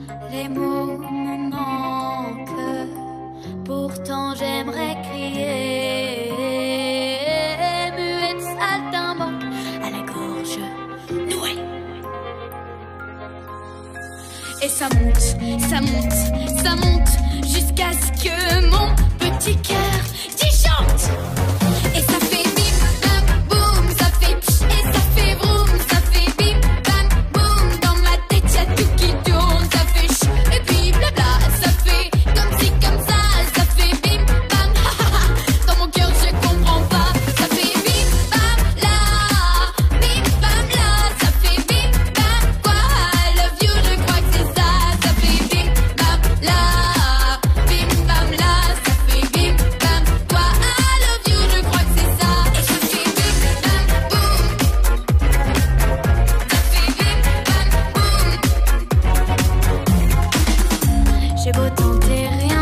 Les mots me manquent, pourtant j'aimerais crier. Muette saltimbanque à la gorge nouée. Et ça monte, ça monte, ça monte, jusqu'à ce que mon petit cœur disjoncte. Et ça fait bim, bam, boum, ça fait pch, et ça fait vroom, ça fait bim, bam, boum. Dans ma tête y'a tout qui tourne, ça fait ch, et puis blabla. Ça fait comme si, comme ça fait bim, bam, ha ha ha. Dans mon cœur je comprends pas, ça fait bim, bam, là, ça fait bim, bam, quoi. I love you, je crois que c'est ça. Ça fait bim, bam, là, ça fait bim, bam, quoi. I love you, je crois que c'est ça. Et ça fait bim, bam, boum. Ça fait bim, bam, boum. J'ai beau tenter, rien